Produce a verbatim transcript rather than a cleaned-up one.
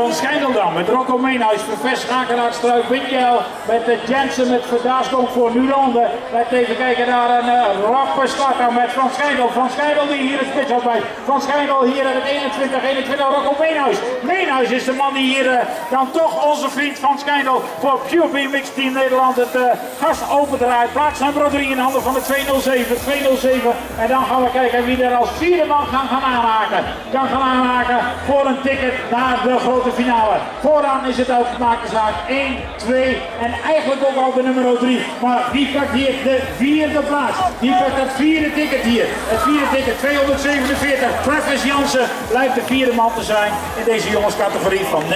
Van Schijndel dan met Rocco Meenhuis, Verves, Schakelaar, Struik, Windjail, met de Jensen, met Verdaas komt voor Nulande. Met even kijken naar een uh, rappe start dan met Van Schijndel. Van Schijndel die hier het spits had bij. Van Schijndel hier in het eenentwintig eenentwintig, Rocco Meenhuis. Meenhuis is de man die hier uh, dan toch onze vriend Van Schijndel voor Pure B Mix Team Nederland het uh, gas opendraait. Plaats nummer drie in handen van de tweehonderdzeven, tweehonderdzeven. En dan gaan we kijken wie er als vierde man gaan, gaan aanhaken. Kan gaan aanhaken voor een ticket naar de grote finale. Vooraan is het uitgemaakte zaak één, twee en eigenlijk ook al de nummer drie. Maar wie pakt hier de vierde plaats? Wie pakt het vierde ticket hier? Het vierde ticket tweehonderdzevenenveertig. Travis Jansen blijft de vierde man te zijn in deze jongenscategorie van